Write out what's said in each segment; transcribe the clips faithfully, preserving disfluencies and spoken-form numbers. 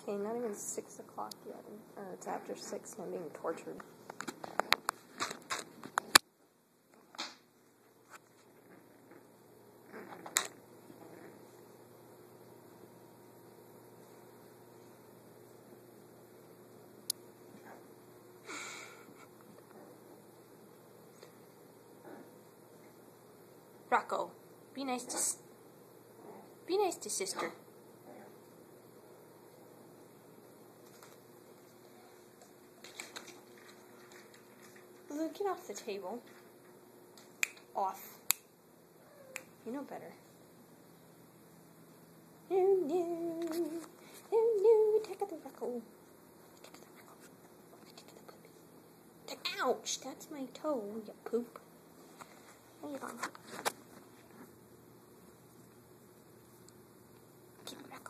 Okay, not even six o'clock yet. Or it's after six and I'm being tortured. Rocko, be nice to s be nice to sister. Look, get off the table. Off. You know better. No, no, no, no. Attack of the Rocko. Attack of the Rocko. Attack of the puppy. Ouch! That's my toe. You poop. How you going? Keep Rocko.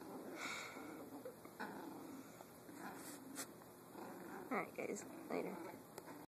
Alright guys, later.